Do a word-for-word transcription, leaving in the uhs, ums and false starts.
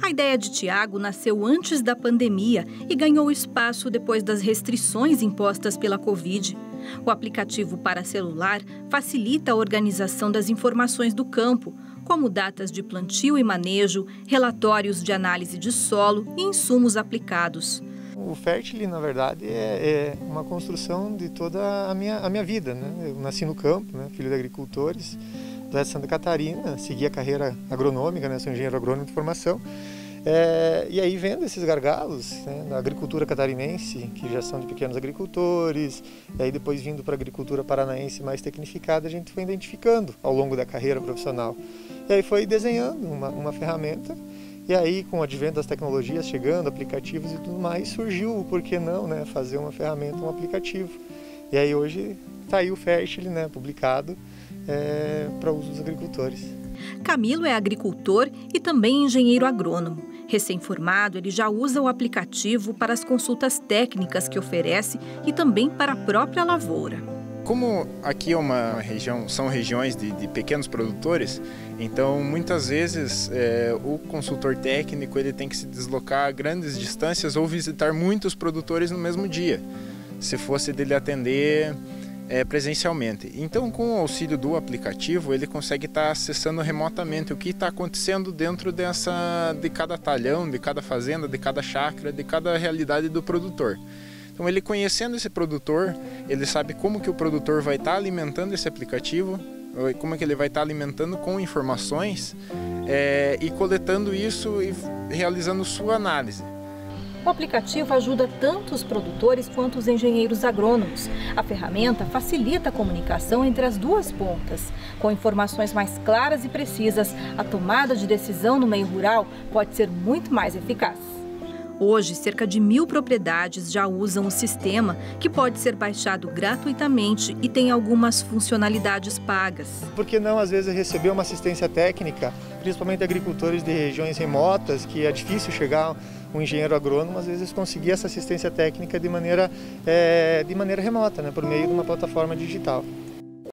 A ideia de Tiago nasceu antes da pandemia e ganhou espaço depois das restrições impostas pela Covid. O aplicativo para celular facilita a organização das informações do campo, como datas de plantio e manejo, relatórios de análise de solo e insumos aplicados. O Fertile, na verdade, é, é uma construção de toda a minha, a minha vida, né? Eu nasci no campo, né? Filho de agricultores da Santa Catarina, segui a carreira agronômica, né? Sou engenheiro agrônomo de formação. É, e aí vendo esses gargalos, né, da agricultura catarinense, que já são de pequenos agricultores, e aí depois vindo para a agricultura paranaense mais tecnificada, a gente foi identificando ao longo da carreira profissional. E aí foi desenhando uma, uma ferramenta, e aí com o advento das tecnologias chegando, aplicativos e tudo mais, surgiu o porquê não, né, fazer uma ferramenta, um aplicativo. E aí hoje está aí o Fertile, né, publicado é, para uso dos agricultores. Camilo é agricultor e também engenheiro agrônomo. Recém-formado, ele já usa o aplicativo para as consultas técnicas que oferece e também para a própria lavoura. Como aqui é uma região, são regiões de, de pequenos produtores, então muitas vezes é, o consultor técnico ele tem que se deslocar a grandes distâncias ou visitar muitos produtores no mesmo dia, se fosse dele atender É, presencialmente. Então, com o auxílio do aplicativo, ele consegue estar acessando remotamente o que está acontecendo dentro dessa, de cada talhão, de cada fazenda, de cada chácara, de cada realidade do produtor. Então, ele conhecendo esse produtor, ele sabe como que o produtor vai estar alimentando esse aplicativo, como é que ele vai estar alimentando com informações é, e coletando isso e realizando sua análise. O aplicativo ajuda tanto os produtores quanto os engenheiros agrônomos. A ferramenta facilita a comunicação entre as duas pontas. Com informações mais claras e precisas, a tomada de decisão no meio rural pode ser muito mais eficaz. Hoje, cerca de mil propriedades já usam o sistema, que pode ser baixado gratuitamente e tem algumas funcionalidades pagas. Por que não, às vezes, receber uma assistência técnica, principalmente agricultores de regiões remotas, que é difícil chegar um engenheiro agrônomo, às vezes conseguir essa assistência técnica de maneira, é, de maneira remota, né, por meio de uma plataforma digital.